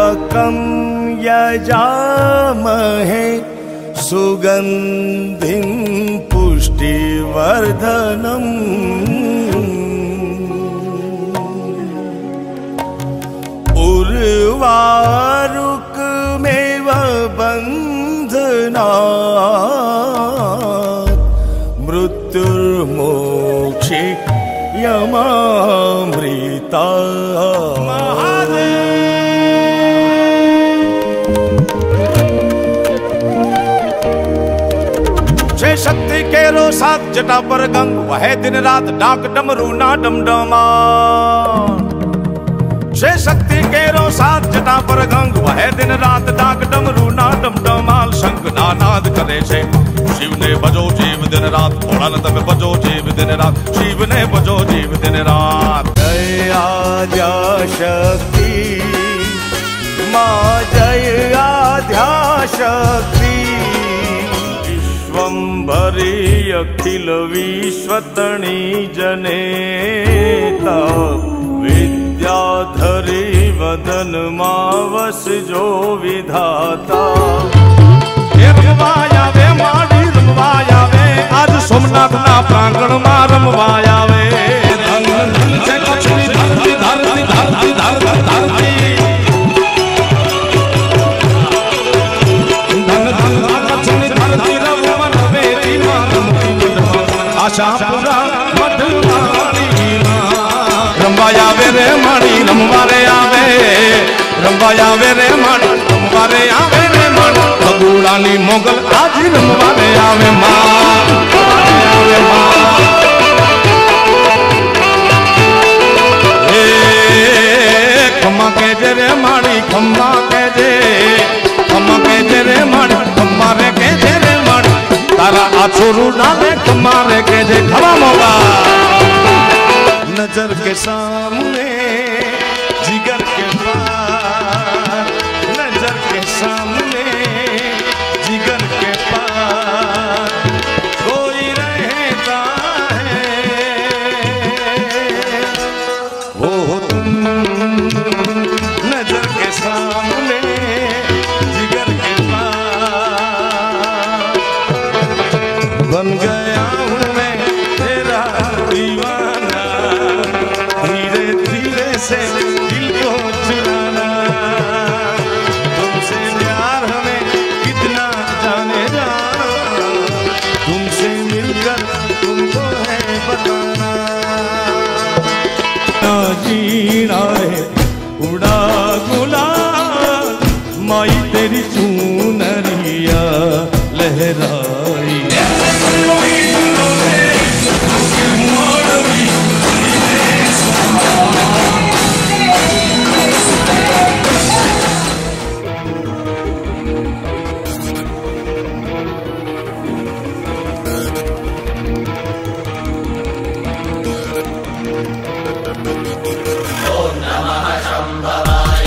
त्र्यम्बकं यजामहे सुगन्धिं पुष्टिवर्धनम् उर्वारुकमेव बन्धनात् मृत्युर्मोक्षे यमामृता। छह शक्ति केरो साथ जटा पर गंग वह दिन रात डाक डमरू ना डमडमा। छह शक्ति केरो साथ जटा पर गंग वह दिन रात डाक डमरू ना डमडमाल। शंख नाद करे छे शिव ने बजो जीव दिन रात। भोला न तब बजो जीव दिन रात। शिव ने बजो जीव दिन रात। जय आद्या शक्ति माँ जय आद्या शक्ति। विश्वंभरी अखिल विश्वतणी जनेता। विद्याधरी वदन मावस जो विधाता। रमवाया वे माड़ी रमवाया वे आज सोमनाथ ना प्रांगण में रमवाया वे। धन धन से लक्ष्मी धरती धरती धरती धरती धरती। धन धन लक्ष्मी धरती रमन वेदी मारम आशा पूरा रमवाया वे रे माड़ी रमवारे आवे। रमवाया वे रे माड़ी रमवारे आवे रे माड़ी। बगुड़ानी मोगल आज रमवारे आवे माँ। खम्मा के जे रे माड़ी खम्मा के जे। खम्मा के जे रे माड़ी खम्मा रे के जे रे माड़ी। तारा आछोरू डाले खम्मा रे के जे खवा मोगा। नजर के सामने जिगर के पार। नजर के सामने जिगर के पार कोई रहता है। वो तुम नजर के सामने जिगर के पार। बन गया हूँ मैं तेरा दीवाना। धीरे धीरे से दिल को चुराना। तुमसे प्यार हमें कितना जाने जाना। तुमसे मिलकर तुमको है बताना। जीना है उड़ा गुलाल माई तेरी चूनरिया लहराई। ओम नमः शंभवाय।